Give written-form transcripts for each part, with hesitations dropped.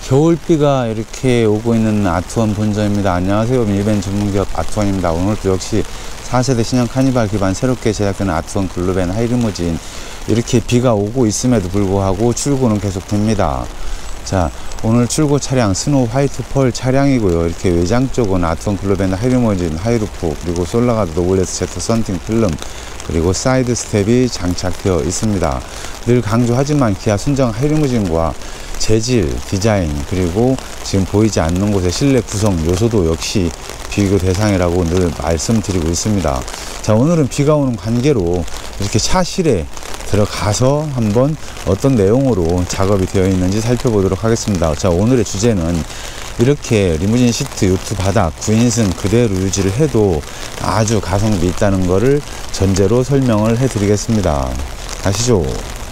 겨울비가 이렇게 오고 있는 아트원 본점입니다. 안녕하세요. 밀밴 전문기업 아트원입니다. 오늘도 역시 4세대 신형 카니발 기반 새롭게 제작되는 아트원 글로벤 하이리무진, 이렇게 비가 오고 있음에도 불구하고 출고는 계속됩니다. 자, 오늘 출고 차량 스노우 화이트 펄 차량이고요. 이렇게 외장 쪽은 아트원 글로벤 하이리무진 하이루프, 그리고 솔라가드 노블레스 제트 썬팅 필름, 그리고 사이드 스텝이 장착되어 있습니다. 늘 강조하지만 기아 순정 하이리무진과 재질, 디자인, 그리고 지금 보이지 않는 곳의 실내 구성 요소도 역시 비교 대상이라고 늘 말씀드리고 있습니다. 자, 오늘은 비가 오는 관계로 이렇게 차실에 들어가서 한번 어떤 내용으로 작업이 되어 있는지 살펴보도록 하겠습니다. 자, 오늘의 주제는 이렇게 리무진 시트, 요트 바닥, 9인승 그대로 유지를 해도 아주 가성비 있다는 것을 전제로 설명을 해 드리겠습니다. 가시죠.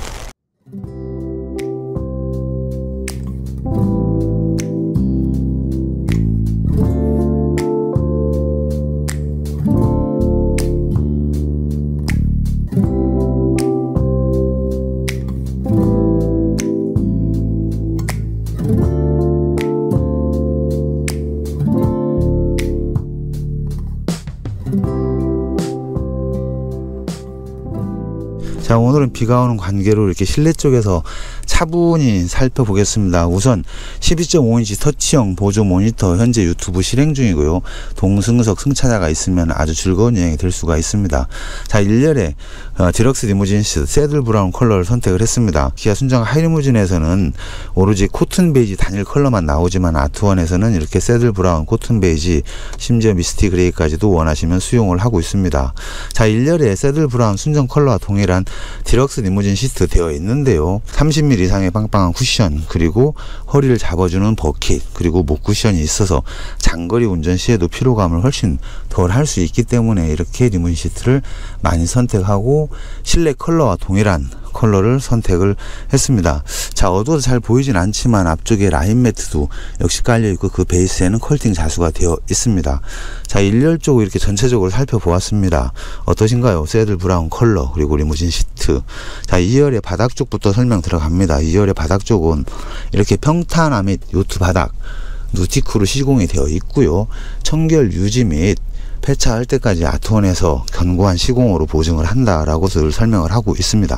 자, 오늘은 비가 오는 관계로 이렇게 실내 쪽에서 차분히 살펴보겠습니다. 우선 12.5인치 터치형 보조 모니터 현재 유튜브 실행 중이고요. 동승석 승차자가 있으면 아주 즐거운 여행이 될 수가 있습니다. 자, 1열에 디럭스 리무진 시트 새들 브라운 컬러를 선택을 했습니다. 기아 순정 하이리무진에서는 오로지 코튼 베이지 단일 컬러만 나오지만 아트원에서는 이렇게 새들 브라운, 코튼 베이지, 심지어 미스티 그레이까지도 원하시면 수용을 하고 있습니다. 자, 1열에 새들 브라운 순정 컬러와 동일한 디럭스 리무진 시트 되어 있는데요. 30mm 이상의 빵빵한 쿠션, 그리고 허리를 잡아주는 버킷, 그리고 목 쿠션이 있어서 장거리 운전 시에도 피로감을 훨씬 덜 할 수 있기 때문에 이렇게 리무진 시트를 많이 선택하고 실내 컬러와 동일한 컬러를 선택을 했습니다. 자, 어두워서 잘 보이진 않지만 앞쪽에 라인 매트도 역시 깔려 있고 그 베이스에는 컬팅 자수가 되어 있습니다. 자, 1열 쪽을 이렇게 전체적으로 살펴보았습니다. 어떠신가요? 새들 브라운 컬러, 그리고 리무진 시트. 자, 2열의 바닥 쪽부터 설명 들어갑니다. 2열의 바닥 쪽은 이렇게 평탄화 및 요트 바닥, 누티크로 시공이 되어 있고요. 청결 유지 및 폐차할 때까지 아트원에서 견고한 시공으로 보증을 한다라고 설명을 하고 있습니다.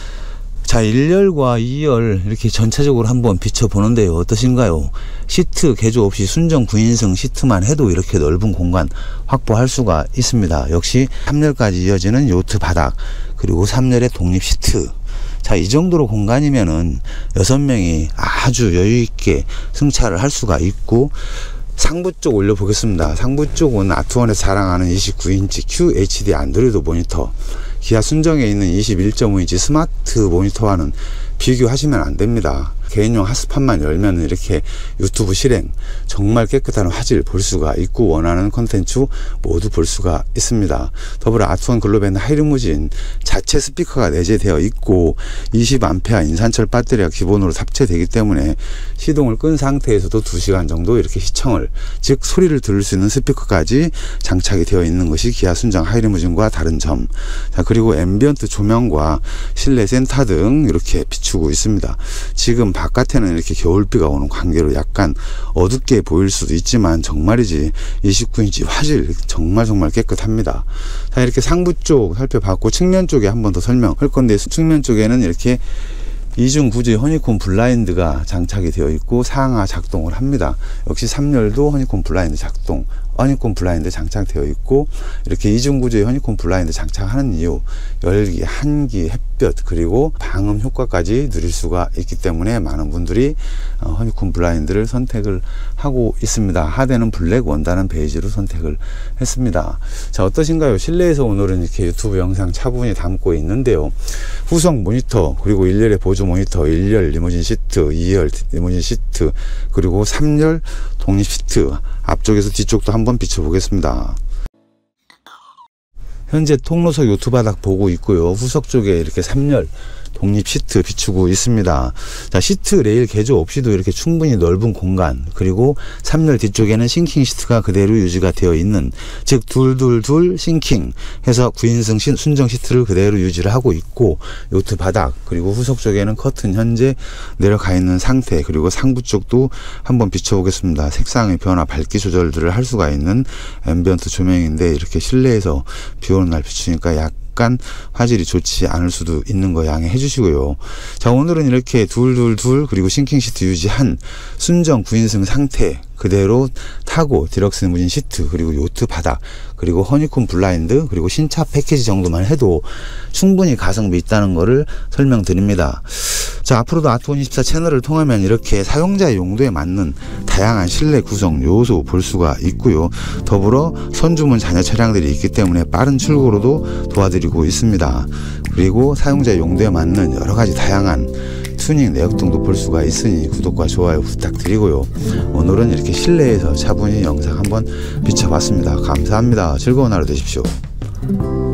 자, 1열과 2열 이렇게 전체적으로 한번 비춰보는데요. 어떠신가요? 시트 개조 없이 순정 9인승 시트만 해도 이렇게 넓은 공간 확보할 수가 있습니다. 역시 3열까지 이어지는 요트 바닥, 그리고 3열의 독립 시트. 자, 이 정도로 공간이면은 6명이 아주 여유있게 승차를 할 수가 있고, 상부 쪽 올려보겠습니다. 상부 쪽은 아트원에서 자랑하는 29인치 QHD 안드로이드 모니터, 기아 순정에 있는 21.5인치 스마트 모니터와는 비교하시면 안 됩니다. 개인용 핫스팟만 열면 이렇게 유튜브 실행 정말 깨끗한 화질 볼 수가 있고 원하는 컨텐츠 모두 볼 수가 있습니다. 더불어 아트원 글로벤 하이리무진 자체 스피커가 내재되어 있고 20A 인산철 배터리가 기본으로 탑재되기 때문에 시동을 끈 상태에서도 2시간 정도 이렇게 시청을, 즉 소리를 들을 수 있는 스피커까지 장착이 되어 있는 것이 기아 순정 하이리무진과 다른 점. 자, 그리고 앰비언트 조명과 실내 센터 등 이렇게 비추고 있습니다. 지금 바깥에는 이렇게 겨울비가 오는 관계로 약간 어둡게 보일 수도 있지만 정말이지 29인치 화질 정말 깨끗합니다. 자, 이렇게 상부 쪽 살펴봤고 측면 쪽에 한 번 더 설명할 건데, 측면 쪽에는 이렇게 이중 구조의 허니콤 블라인드가 장착이 되어 있고 상하 작동을 합니다. 역시 3열도 허니콤 블라인드 작동, 허니콤 블라인드 장착되어 있고, 이렇게 이중 구조의 허니콤 블라인드 장착하는 이유, 열기, 한기, 햇볕, 그리고 방음 효과까지 누릴 수가 있기 때문에 많은 분들이 허니콤 블라인드를 선택을 하고 있습니다. 하대는 블랙, 원단은 베이지로 선택을 했습니다. 자, 어떠신가요? 실내에서 오늘은 이렇게 유튜브 영상 차분히 담고 있는데요. 후속 모니터, 그리고 1열의 보조 모니터, 1열 리무진 시트, 2열 리무진 시트, 그리고 3열 독립 시트, 앞쪽에서 뒤쪽도 한번 비춰보겠습니다. 현재 통로석 요트 바닥 보고 있고요. 후석 쪽에 이렇게 3열 독립 시트 비추고 있습니다. 자, 시트 레일 개조 없이도 이렇게 충분히 넓은 공간, 그리고 3열 뒤쪽에는 싱킹 시트가 그대로 유지가 되어 있는, 즉 둘둘둘 싱킹 해서 9인승 순정 시트를 그대로 유지를 하고 있고, 요트 바닥 그리고 후속 쪽에는 커튼 현재 내려가 있는 상태, 그리고 상부 쪽도 한번 비춰보겠습니다. 색상의 변화, 밝기 조절들을 할 수가 있는 앰비언트 조명인데, 이렇게 실내에서 비 오는 날 비추니까 약간 화질이 좋지 않을 수도 있는 거 양해해 주시고요. 자, 오늘은 이렇게 둘둘둘 그리고 싱킹 시트 유지한 순정 9인승 상태 그대로 타고 디럭스 리무진 시트, 그리고 요트 바닥, 그리고 허니콤 블라인드, 그리고 신차 패키지 정도만 해도 충분히 가성비 있다는 거를 설명드립니다. 자, 앞으로도 아트24 채널을 통하면 이렇게 사용자의 용도에 맞는 다양한 실내 구성 요소 볼 수가 있고요. 더불어 선주문 자녀 차량들이 있기 때문에 빠른 출고로도 도와드리고 있습니다. 그리고 사용자의 용도에 맞는 여러 가지 다양한 튜닝 내역 등도 볼 수가 있으니 구독과 좋아요 부탁드리고요. 오늘은 이렇게 실내에서 차분히 영상 한번 비춰봤습니다. 감사합니다. 즐거운 하루 되십시오.